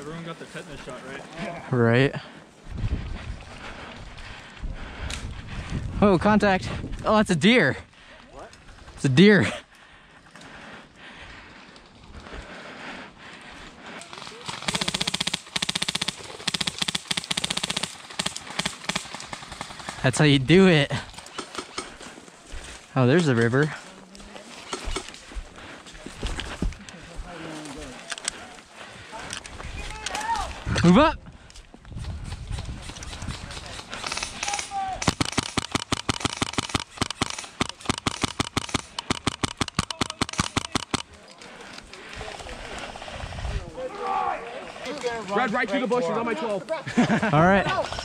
Everyone got their tetanus shot, right? Right. Oh, contact. Oh, that's a deer. What? It's a deer. That's how you do it. Oh, there's the river. Move up. Red, right through the bushes on my 12. All right.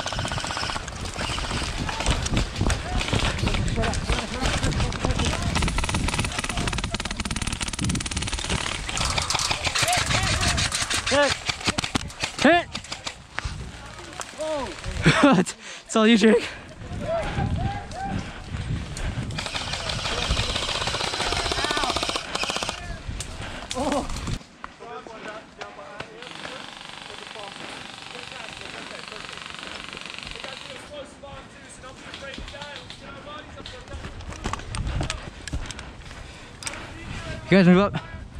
Hit! Hit! Oh. It's all you, Jake. Oh. You guys move up.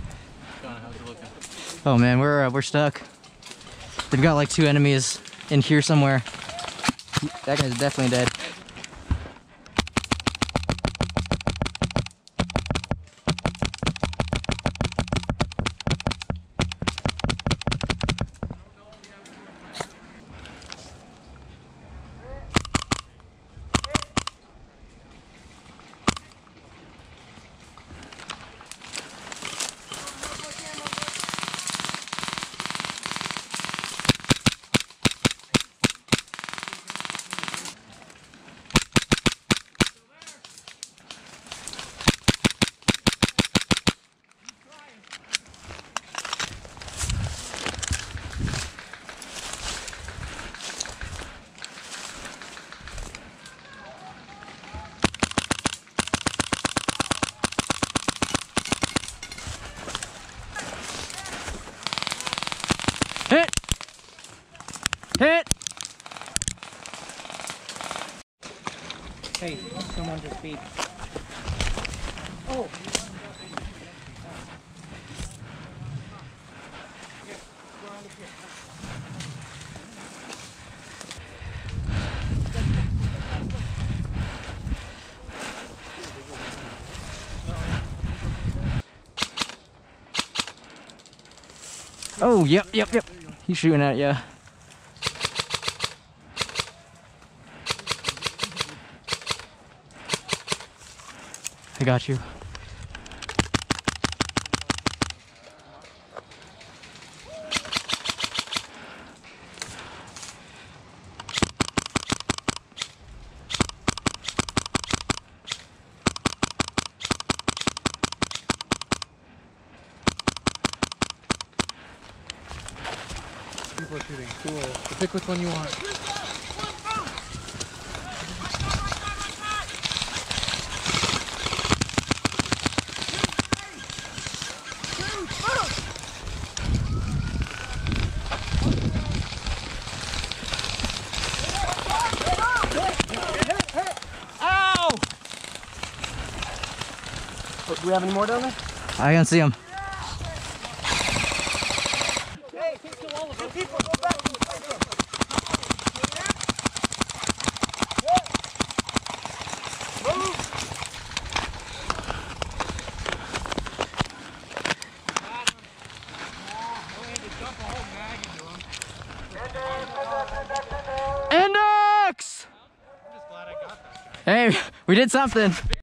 Oh man, we're stuck. They've got like 2 enemies in here somewhere. That guy's definitely dead. Hit! Hit! Hey, someone just beat. Oh! Oh, yep. He's shooting at you. I got you. People are shooting. Cool. So pick which one you want. Ow! Do we have any more down there? I can see him. Hey, all of them. People, go back. Index! Hey, we did something.